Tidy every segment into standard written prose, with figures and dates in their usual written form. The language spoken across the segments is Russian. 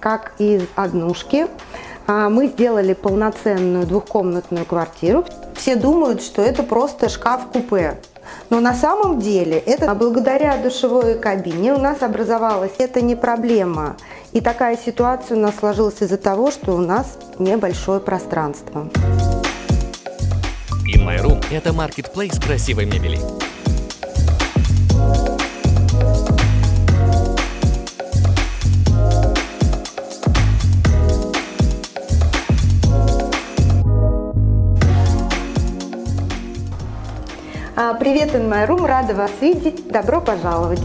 как из однушки мы сделали полноценную двухкомнатную квартиру. Все думают, что это просто шкаф-купе. Но на самом деле это благодаря душевой кабине у нас образовалась. Это не проблема. И такая ситуация у нас сложилась из-за того, что у нас небольшое пространство. In My Room – это маркетплейс красивой мебели. Привет, In My Room, рада вас видеть, добро пожаловать!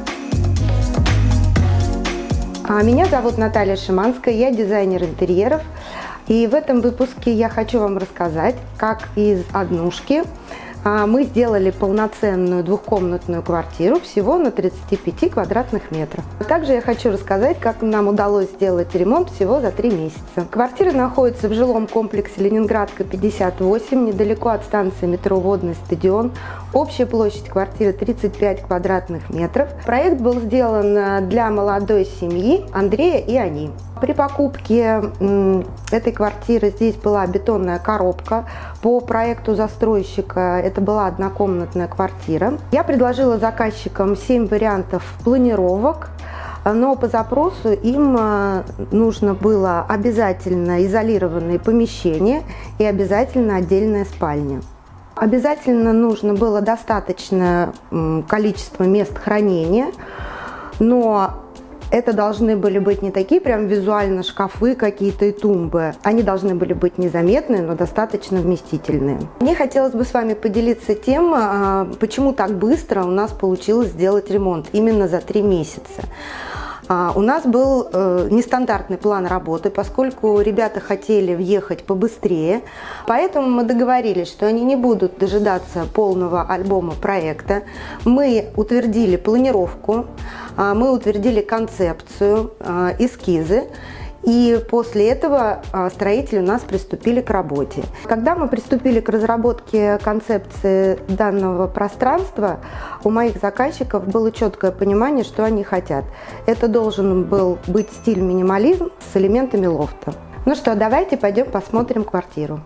Меня зовут Наталья Шиманская, я дизайнер интерьеров. И в этом выпуске я хочу вам рассказать, как из однушки мы сделали полноценную двухкомнатную квартиру всего на 35 квадратных метров. Также я хочу рассказать, как нам удалось сделать ремонт всего за 3 месяца. Квартира находится в жилом комплексе Ленинградка, 58, недалеко от станции метро Водный стадион. Общая площадь квартиры 35 квадратных метров. Проект был сделан для молодой семьи Андрея и Ани. При покупке этой квартиры здесь была бетонная коробка. По проекту застройщика это была однокомнатная квартира. Я предложила заказчикам 7 вариантов планировок, но по запросу им нужно было обязательно изолированные помещения и обязательно отдельная спальня. Обязательно нужно было достаточное количество мест хранения, но это должны были быть не такие прям визуально шкафы какие-то и тумбы. Они должны были быть незаметные, но достаточно вместительные. Мне хотелось бы с вами поделиться тем, почему так быстро у нас получилось сделать ремонт, именно за 3 месяца. У нас был нестандартный план работы, поскольку ребята хотели въехать побыстрее, поэтому мы договорились, что они не будут дожидаться полного альбома проекта. Мы утвердили планировку, мы утвердили концепцию, эскизы. И после этого строители у нас приступили к работе. Когда мы приступили к разработке концепции данного пространства, у моих заказчиков было четкое понимание, что они хотят. Это должен был быть стиль минимализм с элементами лофта. Ну что, давайте пойдем посмотрим квартиру.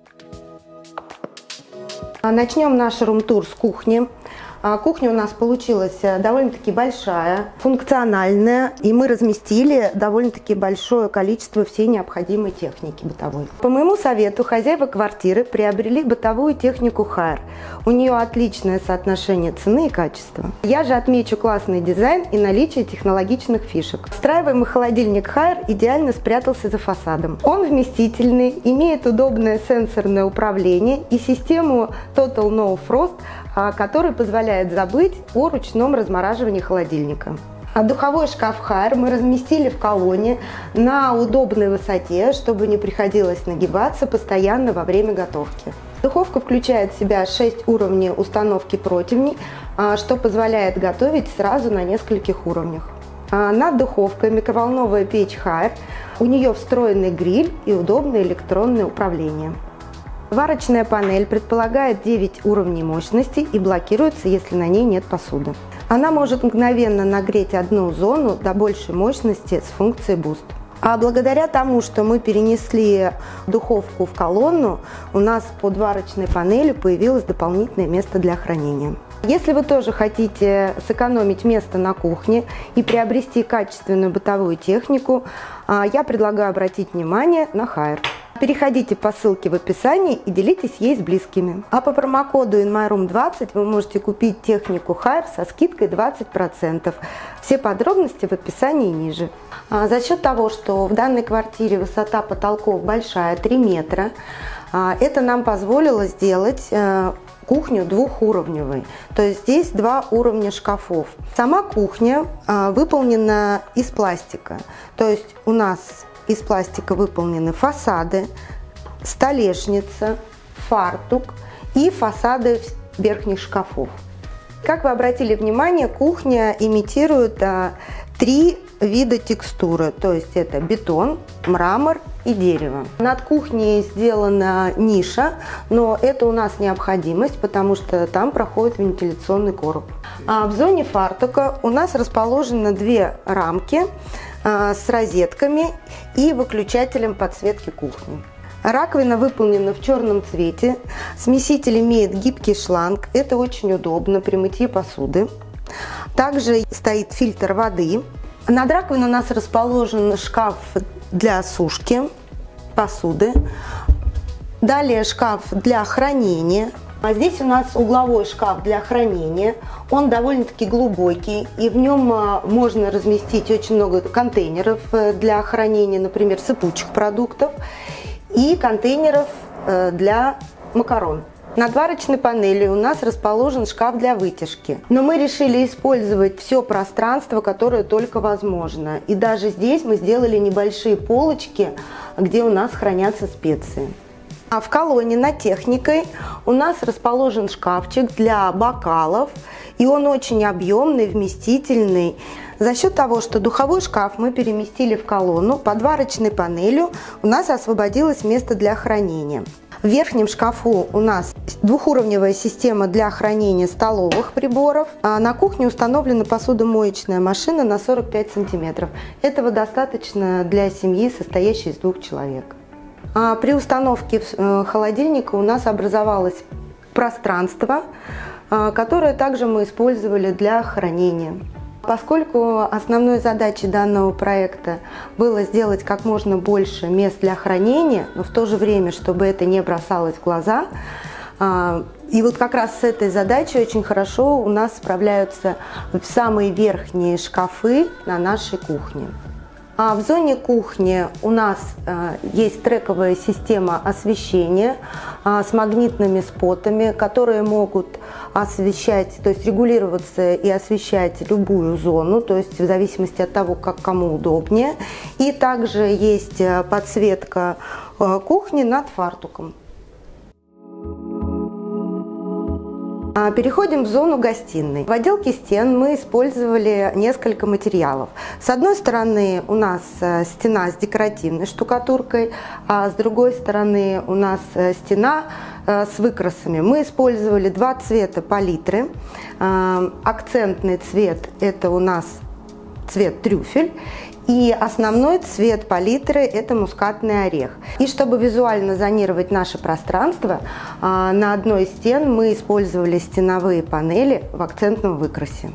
Начнем наш рум-тур с кухни. Кухня у нас получилась довольно-таки большая, функциональная, и мы разместили довольно-таки большое количество всей необходимой техники бытовой. По моему совету хозяева квартиры приобрели бытовую технику Haier. У нее отличное соотношение цены и качества. Я же отмечу классный дизайн и наличие технологичных фишек. Встраиваемый холодильник Haier идеально спрятался за фасадом. Он вместительный, имеет удобное сенсорное управление и систему Total No Frost, который позволяет забыть о ручном размораживании холодильника. Духовой шкаф Haier мы разместили в колонне на удобной высоте, чтобы не приходилось нагибаться постоянно во время готовки. Духовка включает в себя 6 уровней установки противней, что позволяет готовить сразу на нескольких уровнях. Над духовкой микроволновая печь Haier, у нее встроенный гриль и удобное электронное управление. Варочная панель предполагает 9 уровней мощности и блокируется, если на ней нет посуды. Она может мгновенно нагреть одну зону до большей мощности с функцией Boost. А благодаря тому, что мы перенесли духовку в колонну, у нас под варочной панелью появилось дополнительное место для хранения. Если вы тоже хотите сэкономить место на кухне и приобрести качественную бытовую технику, я предлагаю обратить внимание на Haier. Переходите по ссылке в описании и делитесь ей с близкими. А по промокоду InMyRoom20 вы можете купить технику Haier со скидкой 20%. Все подробности в описании ниже. За счет того, что в данной квартире высота потолков большая, 3 метра, это нам позволило сделать кухню двухуровневой. То есть здесь 2 уровня шкафов. Сама кухня выполнена из пластика. То есть у нас из пластика выполнены фасады, столешница, фартук и фасады верхних шкафов. Как вы обратили внимание, кухня имитирует 3 вида текстуры, то есть это бетон, мрамор и дерево. Над кухней сделана ниша, но это у нас необходимость, потому что там проходит вентиляционный короб. А в зоне фартука у нас расположено 2 рамки с розетками и выключателем подсветки кухни. Раковина выполнена в черном цвете. Смеситель имеет гибкий шланг. Это очень удобно при мытье посуды. Также стоит фильтр воды. Над раковиной у нас расположен шкаф для сушки посуды. Далее шкаф для хранения. А здесь у нас угловой шкаф для хранения. Он довольно-таки глубокий, и в нем можно разместить очень много контейнеров для хранения, например, сыпучих продуктов, и контейнеров для макарон. Над варочной панелью у нас расположен шкаф для вытяжки. Но мы решили использовать все пространство, которое только возможно. И даже здесь мы сделали небольшие полочки, где у нас хранятся специи. А в колонне над техникой у нас расположен шкафчик для бокалов, и он очень объемный, вместительный. За счет того, что духовой шкаф мы переместили в колонну, под варочной панелью у нас освободилось место для хранения. В верхнем шкафу у нас двухуровневая система для хранения столовых приборов. А на кухне установлена посудомоечная машина на 45 сантиметров. Этого достаточно для семьи, состоящей из 2 человек. При установке холодильника у нас образовалось пространство, которое также мы использовали для хранения. Поскольку основной задачей данного проекта было сделать как можно больше мест для хранения, но в то же время, чтобы это не бросалось в глаза, и вот как раз с этой задачей очень хорошо у нас справляются самые верхние шкафы на нашей кухне. А в зоне кухни у нас есть трековая система освещения с магнитными спотами, которые могут освещать, то есть регулироваться и освещать любую зону, то есть в зависимости от того, как кому удобнее. И также есть подсветка кухни над фартуком. Переходим в зону гостиной. В отделке стен мы использовали несколько материалов. С одной стороны у нас стена с декоративной штукатуркой, а с другой стороны у нас стена с выкрасами. Мы использовали 2 цвета палитры. Акцентный цвет – это у нас цвет трюфель. И основной цвет палитры – это мускатный орех. И чтобы визуально зонировать наше пространство, на одной из стен мы использовали стеновые панели в акцентном выкрасе.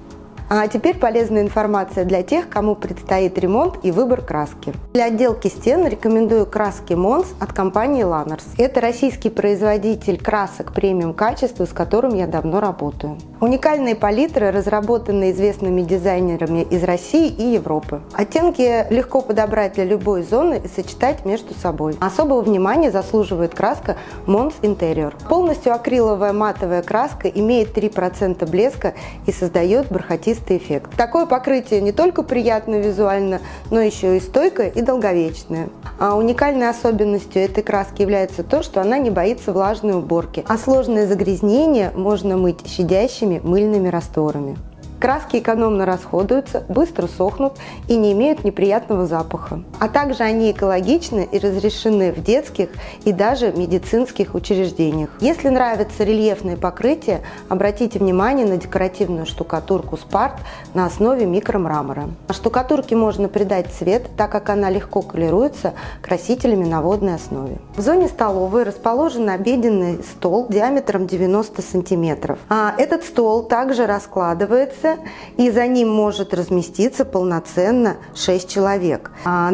А теперь полезная информация для тех, кому предстоит ремонт и выбор краски. Для отделки стен рекомендую краски Mons от компании Lanners. Это российский производитель красок премиум качества, с которым я давно работаю. Уникальные палитры разработаны известными дизайнерами из России и Европы. Оттенки легко подобрать для любой зоны и сочетать между собой. Особого внимания заслуживает краска Mons Interior. Полностью акриловая матовая краска имеет 3% блеска и создает бархатистый эффект. Такое покрытие не только приятно визуально, но еще и стойкое и долговечное. А уникальной особенностью этой краски является то, что она не боится влажной уборки, а сложные загрязнения можно мыть щадящими мыльными растворами. Краски экономно расходуются, быстро сохнут и не имеют неприятного запаха. А также они экологичны и разрешены в детских и даже медицинских учреждениях. Если нравится рельефное покрытие, обратите внимание на декоративную штукатурку Spart на основе микромрамора. Штукатурке можно придать цвет, так как она легко колируется красителями на водной основе. В зоне столовой расположен обеденный стол диаметром 90 см. Этот стол также раскладывается, и за ним может разместиться полноценно 6 человек.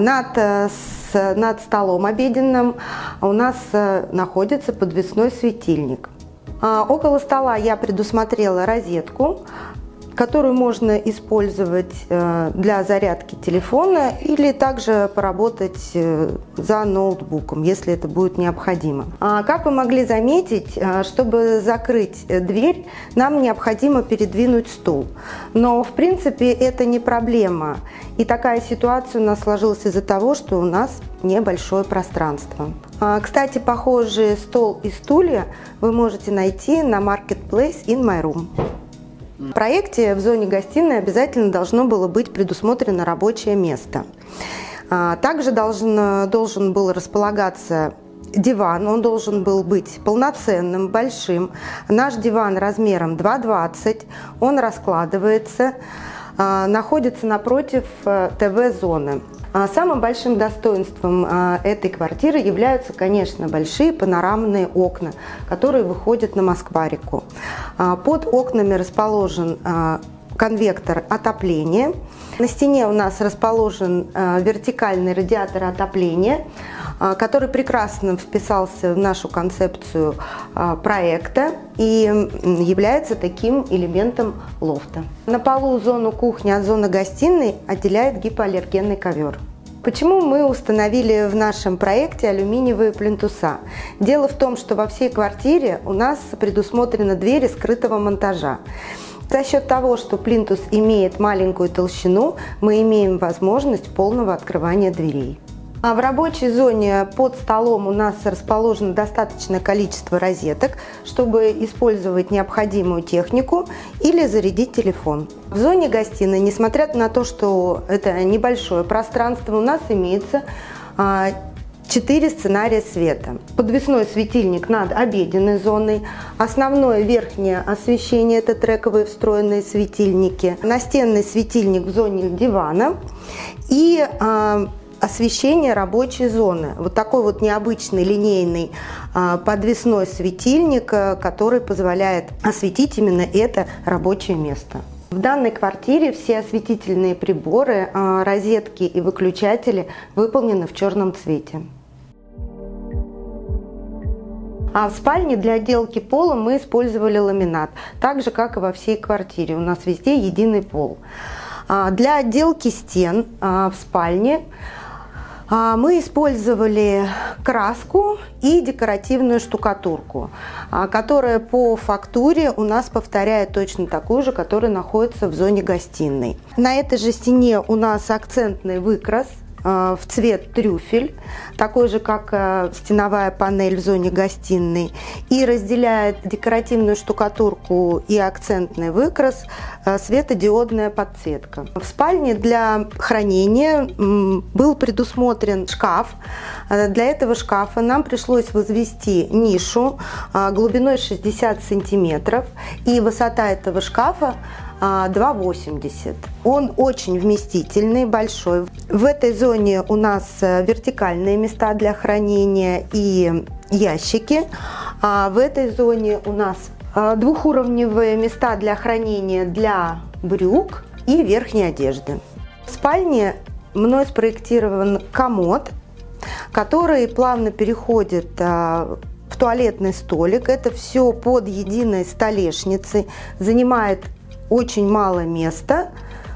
Над столом обеденным у нас находится подвесной светильник. Около стола я предусмотрела розетку, которую можно использовать для зарядки телефона или также поработать за ноутбуком, если это будет необходимо. Как вы могли заметить, чтобы закрыть дверь, нам необходимо передвинуть стул. Но в принципе это не проблема. И такая ситуация у нас сложилась из-за того, что у нас небольшое пространство. Кстати, похожие стол и стулья вы можете найти на Marketplace in My Room. В проекте в зоне гостиной обязательно должно было быть предусмотрено рабочее место. Также должен был располагаться диван, он должен был быть полноценным, большим. Наш диван размером 2,20, он раскладывается. находится напротив ТВ-зоны. Самым большим достоинством этой квартиры являются, конечно, большие панорамные окна, которые выходят на Москва-реку. Под окнами расположен конвектор отопления. На стене у нас расположен вертикальный радиатор отопления, который прекрасно вписался в нашу концепцию проекта и является таким элементом лофта. На полу зону кухни от зоны гостиной отделяет гипоаллергенный ковер. Почему мы установили в нашем проекте алюминиевые плинтуса? Дело в том, что во всей квартире у нас предусмотрены двери скрытого монтажа. За счет того, что плинтус имеет маленькую толщину, мы имеем возможность полного открывания дверей. А в рабочей зоне под столом у нас расположено достаточное количество розеток, чтобы использовать необходимую технику или зарядить телефон. В зоне гостиной, несмотря на то, что это небольшое пространство, у нас имеется 4 сценария света. Подвесной светильник над обеденной зоной, основное верхнее освещение – это трековые встроенные светильники, настенный светильник в зоне дивана и освещение рабочей зоны. Вот такой вот необычный линейный подвесной светильник, который позволяет осветить именно это рабочее место. В данной квартире все осветительные приборы, розетки и выключатели выполнены в черном цвете. А в спальне для отделки пола мы использовали ламинат, так же как и во всей квартире. У нас везде единый пол. Для отделки стен в спальне мы использовали краску и декоративную штукатурку, которая по фактуре у нас повторяет точно такую же, которая находится в зоне гостиной. На этой же стене у нас акцентный выкрас в цвет трюфель, такой же, как стеновая панель в зоне гостиной, и разделяет декоративную штукатурку и акцентный выкрас светодиодная подсветка. В спальне для хранения был предусмотрен шкаф. Для этого шкафа нам пришлось возвести нишу глубиной 60 сантиметров, и высота этого шкафа 2,80. Он очень вместительный, большой. В этой зоне у нас вертикальные места для хранения и ящики. А в этой зоне у нас двухуровневые места для хранения для брюк и верхней одежды. В спальне мной спроектирован комод, который плавно переходит в туалетный столик. Это все под единой столешницей, занимает очень мало места,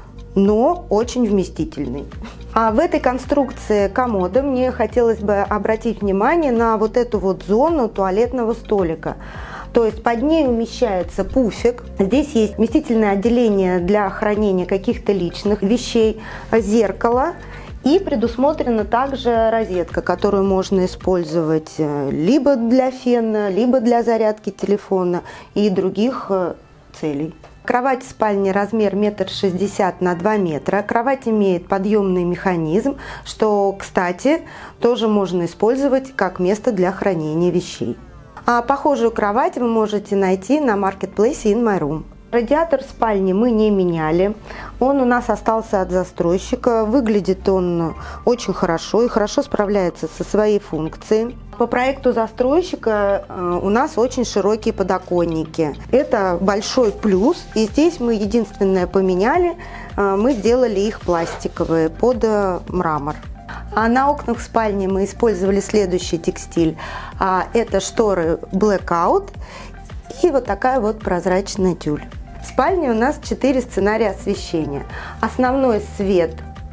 но очень вместительный. А в этой конструкции комода мне хотелось бы обратить внимание на вот эту вот зону туалетного столика. То есть под ней умещается пуфик. Здесь есть вместительное отделение для хранения каких-то личных вещей, зеркало. И предусмотрена также розетка, которую можно использовать либо для фена, либо для зарядки телефона и других целей. Кровать в спальне размер 1,60 м на 2 метра. Кровать имеет подъемный механизм, что, кстати, тоже можно использовать как место для хранения вещей. А похожую кровать вы можете найти на маркетплейсе InMyRoom. Радиатор в спальне мы не меняли, он у нас остался от застройщика, выглядит он очень хорошо и хорошо справляется со своей функцией. По проекту застройщика у нас очень широкие подоконники. Это большой плюс, и здесь мы единственное поменяли, мы сделали их пластиковые под мрамор. А на окнах в спальне мы использовали следующий текстиль. Это шторы Blackout и вот такая вот прозрачная тюль. В спальне у нас 4 сценария освещения. Основной свет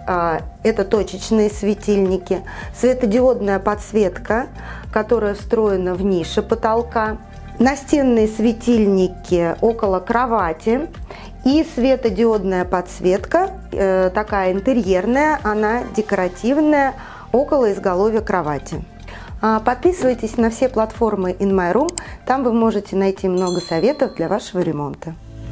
это точечные светильники, светодиодная подсветка, которая встроена в нише потолка, настенные светильники около кровати и светодиодная подсветка, такая интерьерная, она декоративная, около изголовья кровати. Подписывайтесь на все платформы InMyRoom, там вы можете найти много советов для вашего ремонта.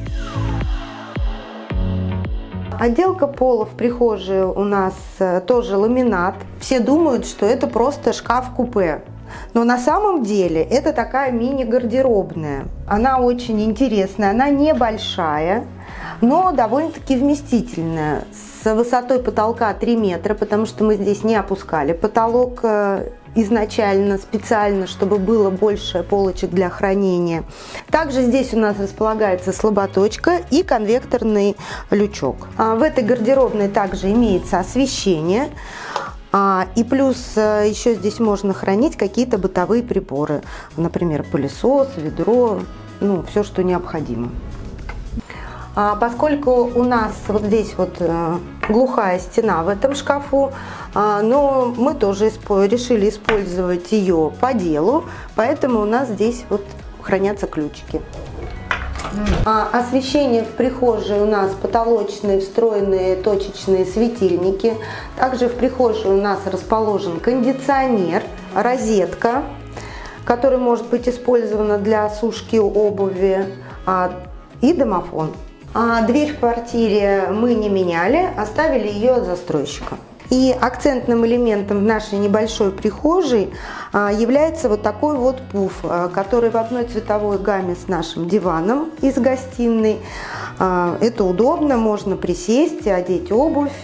Отделка пола в прихожей у нас тоже ламинат. Все думают, что это просто шкаф-купе. Но на самом деле это такая мини-гардеробная. Она очень интересная, она небольшая. но довольно-таки вместительная, с высотой потолка 3 метра, потому что мы здесь не опускали потолок изначально, специально, чтобы было больше полочек для хранения. Также здесь у нас располагается слаботочка и конвекторный лючок. В этой гардеробной также имеется освещение. И плюс еще здесь можно хранить какие-то бытовые приборы, например, пылесос, ведро, ну, все, что необходимо. Поскольку у нас вот здесь вот глухая стена в этом шкафу, но мы тоже решили использовать ее по делу, поэтому у нас здесь вот хранятся ключики. Освещение в прихожей у нас потолочные встроенные точечные светильники. Также в прихожей у нас расположен кондиционер, розетка, которая может быть использована для сушки обуви, и домофон. Дверь в квартире мы не меняли, оставили ее от застройщика. И акцентным элементом в нашей небольшой прихожей является вот такой вот пуф, который в одной цветовой гамме с нашим диваном из гостиной. Это удобно, можно присесть, одеть обувь.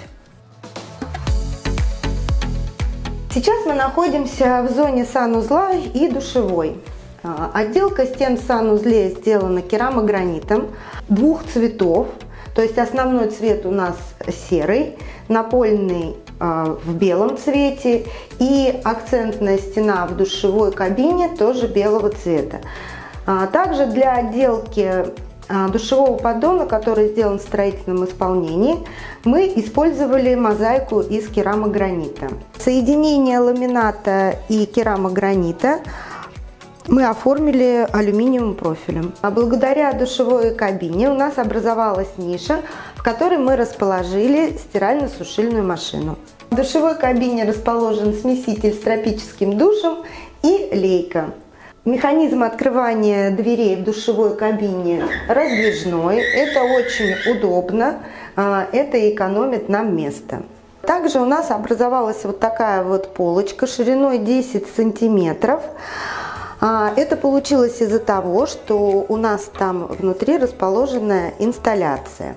Сейчас мы находимся в зоне санузла и душевой. Отделка стен в санузле сделана керамогранитом 2 цветов, то есть основной цвет у нас серый, напольный в белом цвете и акцентная стена в душевой кабине тоже белого цвета. Также для отделки душевого поддона, который сделан в строительном исполнении, мы использовали мозаику из керамогранита. Соединение ламината и керамогранита мы оформили алюминиевым профилем. Благодаря душевой кабине у нас образовалась ниша, в которой мы расположили стирально-сушильную машину. В душевой кабине расположен смеситель с тропическим душем и лейка. Механизм открывания дверей в душевой кабине раздвижной. Это очень удобно, это экономит нам место. Также у нас образовалась вот такая вот полочка шириной 10 сантиметров. Это получилось из-за того, что у нас там внутри расположена инсталляция.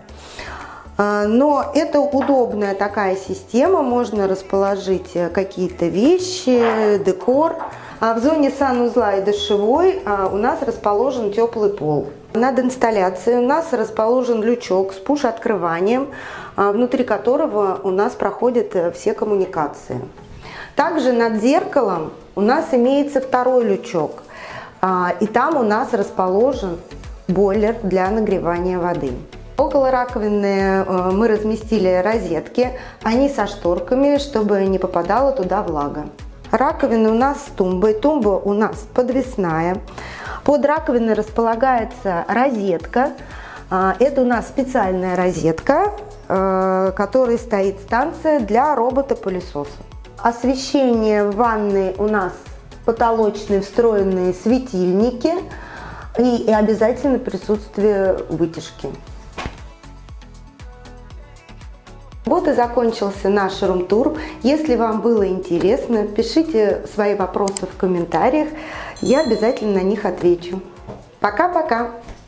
Но это удобная такая система, можно расположить какие-то вещи, декор. В зоне санузла и душевой у нас расположен теплый пол. Над инсталляцией у нас расположен лючок с пуш-открыванием, внутри которого у нас проходят все коммуникации. Также над зеркалом у нас имеется второй лючок, и там у нас расположен бойлер для нагревания воды. Около раковины мы разместили розетки, они со шторками, чтобы не попадала туда влага. Раковина у нас с тумбой, тумба у нас подвесная. Под раковиной располагается розетка. Это у нас специальная розетка, в которой стоит станция для робота-пылесоса. Освещение в ванной у нас потолочные встроенные светильники и обязательно присутствие вытяжки. Вот и закончился наш рум-тур. Если вам было интересно, пишите свои вопросы в комментариях, я обязательно на них отвечу. Пока-пока!